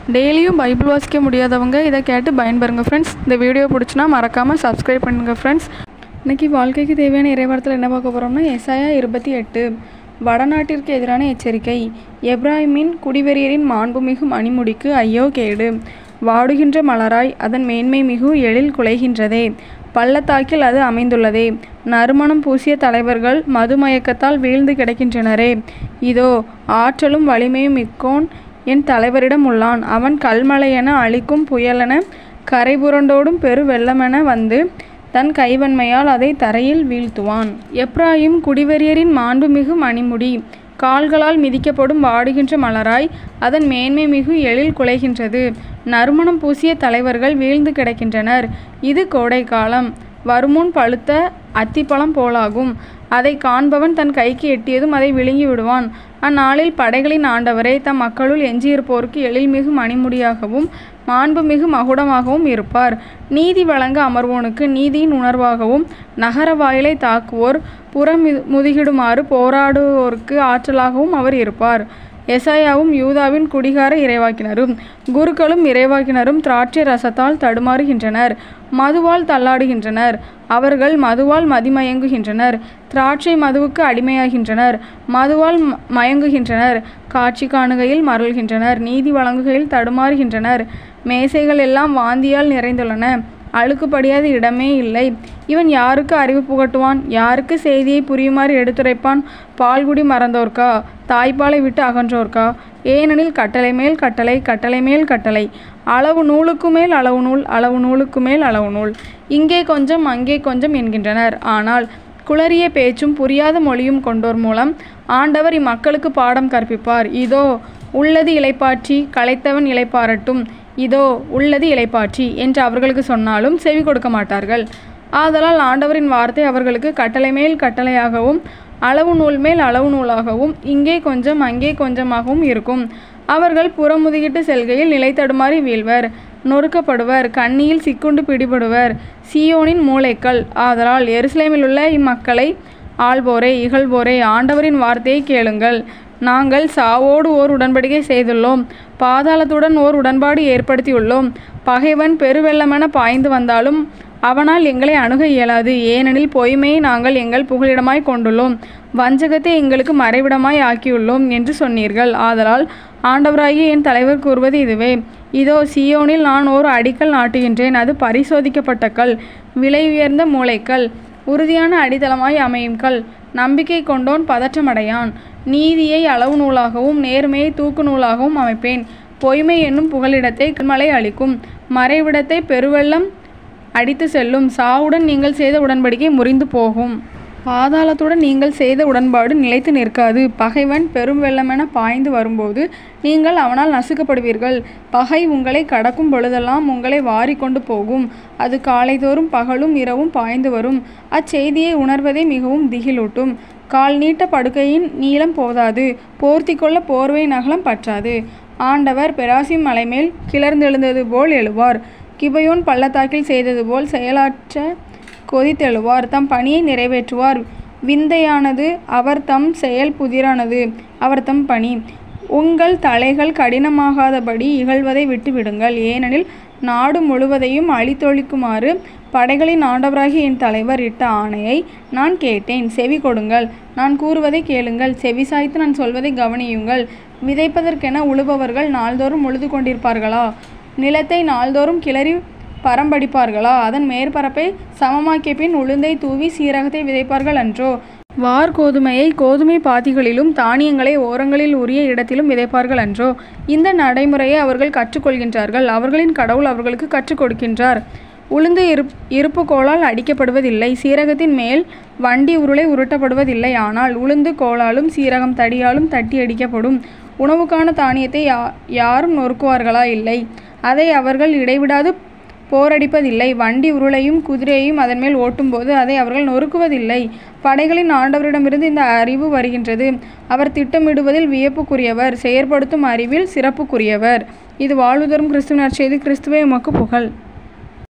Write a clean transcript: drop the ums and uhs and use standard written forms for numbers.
டெய்லியும் பைபிள் வாசிக்க முடியாதவங்க இதை கேட்டு பயன்பெறுங்க ஃப்ரெண்ட்ஸ். இந்த வீடியோ பிடிச்சினா மறக்காமல் சப்ஸ்கிரைப் பண்ணுங்கள் ஃப்ரெண்ட்ஸ். இன்றைக்கி வாழ்க்கைக்கு தேவையான இறைவார்த்தையில் என்ன பார்க்க போகிறோம்னா, எசாயா 28 வடநாட்டிற்கு எதிரான எச்சரிக்கை. எப்ராயிமின் குடிவெறியரின் மாண்புமிகு மணிமுடிக்கு ஐயோ கேடு. வாடுகின்ற மலராய் அதன் மேன்மை மிகு எழில் குலைகின்றதே. பள்ளத்தாக்கில் அது அமைந்துள்ளதே. நறுமணம் பூசிய தலைவர்கள் மதுமயக்கத்தால் வீழ்ந்து கிடக்கின்றனரே. இதோ ஆற்றலும் வலிமையும் மிக்கோன் என் தலைவரிடம் உள்ளான். அவன் கல்மலையென அழிக்கும் புயலென கரை புரண்டோடும் பெரு வெள்ளமென வந்து தன் கைவன்மையால் அதை தரையில் வீழ்த்துவான். எப்ராயிம் குடிவெறியரின் மாண்புமிகு மணிமுடி கால்களால் மிதிக்கப்படும் வாடுகின்ற மலராய் அதன் மேன்மை மிகு எழில் குலைகின்றது. நறுமணம் பூசிய தலைவர்கள் வீழ்ந்து கிடக்கின்றனர். இது கோடை காலம். வருமுன் பழுத்த அத்திப்பழம் போலாகும். அதை காண்பவன் தன் கைக்கு எட்டியதும் அதை விழுங்கி விடுவான். அந்நாளில் படைகளின் ஆண்டவரே தம் மக்களுள் எஞ்சியிருப்போருக்கு எழில்மிகு மணிமுடியாகவும் மாண்புமிகு மகுடமாகவும் இருப்பார். நீதி வழங்க அமர்வோனுக்கு நீதியின் உணர்வாகவும் நகர வாயிலை தாக்குவோர் புறமுதுகிடுமாறு போராடுவோருக்கு ஆற்றலாகவும் அவர் இருப்பார். எசாயாவும் யூதாவின் குடிகார இறைவாக்கினரும் குருக்களும் இறைவாக்கினரும் திராட்சை ரசத்தால் தடுமாறுகின்றனர். மதுவால் தள்ளாடுகின்றனர். அவர்கள் மதுவால் மதிமயங்குகின்றனர். திராட்சை மதுவுக்கு அடிமையாகின்றனர். மதுவால் மயங்குகின்றனர். காட்சி காணுகையில் மறல்கின்றனர். நீதி வழங்குகையில் தடுமாறுகின்றனர். மேசைகள் எல்லாம் வாந்தியால் நிறைந்துள்ளன. அழுக்குப்படியாத இடமே இல்லை. இவன் யாருக்கு அறிவு புகட்டுவான்? யாருக்கு செய்தியை புரியுமாறு எடுத்துரைப்பான்? பால்குடி மறந்தோர்க்கா? தாய்ப்பாலை விட்டு அகன்றோர்க்கா? ஏனெனில் கட்டளை மேல் கட்டளை, கட்டளை மேல் கட்டளை, அளவு நூலுக்கு மேல் அளவு நூல், அளவு நூலுக்கு மேல் அளவு நூல், இங்கே கொஞ்சம் அங்கே கொஞ்சம் என்கின்றனர். ஆனால் குளறிய பேச்சும் புரியாத மொழியும் கொண்டோர் மூலம் ஆண்டவர் இம்மக்களுக்கு பாடம் கற்பிப்பார். இதோ உள்ளது இளைப்பாற்றி, களைத்தவன் இளைப்பாறட்டும். இதோ உள்ளது இளைப்பாற்றி என்று அவர்களுக்கு சொன்னாலும் செவி கொடுக்க மாட்டார்கள். ஆதலால் ஆண்டவரின் வார்த்தை அவர்களுக்கு கட்டளை மேல் கட்டளையாகவும் அளவு நூல் மேல் அளவு நூலாகவும் இங்கே கொஞ்சம் அங்கே கொஞ்சமாகவும் இருக்கும். அவர்கள் புறமுதுகிட்டு செல்கையில் நிலை தடுமாறி வீழ்வர், நொறுக்கப்படுவர், கண்ணியில் சிக்குண்டு பிடிபடுவர். சீயோனின் மூளைக்கல். ஆதலால் எருசலேமிலுள்ள இம்மக்களை ஆள்வோரே, இகழ்வோரே, ஆண்டவரின் வார்த்தையை கேளுங்கள். நாங்கள் சாவோடு ஓர் உடன்படிக்கை செய்துள்ளோம். பாதாளத்துடன் ஓர் உடன்பாடு ஏற்படுத்தியுள்ளோம். பகைவன் பெருவெள்ளமென பாய்ந்து வந்தாலும் அவனால் எங்களை அணுக இயலாது. ஏனெனில் பொய்மையை நாங்கள் எங்கள் புகலிடமாய் கொண்டுள்ளோம். வஞ்சகத்தை எங்களுக்கு மறைவிடமாய் ஆக்கியுள்ளோம் என்று சொன்னீர்கள். ஆதலால் ஆண்டவராகிய என் தலைவர் கூறுவது இதுவே. இதோ சீயோனில் நான் ஓர் அடிக்கல் நாட்டுகின்றேன். அது பரிசோதிக்கப்பட்ட கல், விலை உயர்ந்த மூளைக்கல், உறுதியான அடித்தளமாய் அமையும் கல். நம்பிக்கை கொண்டோன் பதற்றமடையான். நீதியை அளவு நூலாகவும் நேர்மையை தூக்கு நூலாகவும் அமைப்பேன். பொய்மை என்னும் புகலிடத்தை கல்மலை அளிக்கும். மறைவிடத்தை பெருவெள்ளம் அடித்து செல்லும். சாவுடன் நீங்கள் செய்த உடன்படிக்கை முறிந்து போகும். பாதாளத்துடன் நீங்கள் செய்த உடன்பாடு நிலைத்து நிற்காது. பகைவன் பெரும் வெள்ளமென பாய்ந்து வரும்போது நீங்கள் அவனால் நசுக்கப்படுவீர்கள். பகை உங்களை கடக்கும் பொழுதெல்லாம் உங்களை வாரி கொண்டு போகும். அது காலைதோறும் பகலும் இரவும் பாய்ந்து வரும். அச்செய்தியை உணர்வதே மிகவும் திகிலூட்டும். கால் நீட்ட படுக்கையின் நீளம் போதாது. போர்த்தி கொள்ள போர்வை நகலம் பற்றாது. ஆண்டவர் பெராசிம் மலைமேல் கிளர்ந்தெழுந்தது போல் எழுவார். கிபயோன் பள்ளத்தாக்கில் செய்தது போல் செயலாற்ற கொதித்தெழுவார். தம் பணியை நிறைவேற்றுவார். விந்தையானது அவர் தம் செயல், புதிரானது அவர் தம் பணி. உங்கள் தலைகள் கடினமாகாதபடி இகழ்வதை விட்டுவிடுங்கள். ஏனெனில் நாடு முழுவதையும் அழித்தொழிக்குமாறு படைகளின் ஆண்டவராகிய என் தலைவர் இட்ட ஆணையை நான் கேட்டேன். செவி கொடுங்கள். நான் கூறுவதை கேளுங்கள். செவி சாய்த்து நான் சொல்வதை கவனியுங்கள். விதைப்பதற்கென உழுபவர்கள் நாள்தோறும் உழுது கொண்டிருப்பார்களா? நிலத்தை நாள்தோறும் கிளறி பரம்படிப்பார்களா? அதன் மேற்பரப்பை சமமாக்கிய பின் உளுந்தை தூவி சீரகத்தை விதைப்பார்கள் அன்றோ? வார் கோதுமையை கோதுமை பாத்திகளிலும் தானியங்களை ஓரங்களில் உரிய இடத்திலும் விதைப்பார்கள் அன்றோ? இந்த நடைமுறையை அவர்கள் கற்றுக்கொள்கின்றார்கள். அவர்களின் கடவுள் அவர்களுக்கு கற்றுக் கொடுக்கின்றார். உளுந்து இருப்பு கோலால் அடிக்கப்படுவதில்லை. சீரகத்தின் மேல் வண்டி உருளை உருட்டப்படுவதில்லை. ஆனால் உளுந்து கோலாலும் சீரகம் தடியாலும் தட்டி அடிக்கப்படும். உணவுக்கான தானியத்தை யாரும் நொறுக்குவார்களா? இல்லை. அதை அவர்கள் இடைவிடாது போரடிப்பதில்லை. வண்டி உருளையும் குதிரையையும் அதன் மேல் ஓட்டும்போது அதை அவர்கள் நொறுக்குவதில்லை. படைகளின் ஆண்டவரிடமிருந்து இந்த அறிவு வருகின்றது. அவர் திட்டமிடுவதில் வியப்புக்குரியவர், செயற்படுத்தும் அறிவில் சிறப்புக்குரியவர். இது வாழ்வு தரும் கிறிஸ்துவின் நற்செய்தி. கிறிஸ்துவே உமக்கு புகழ்.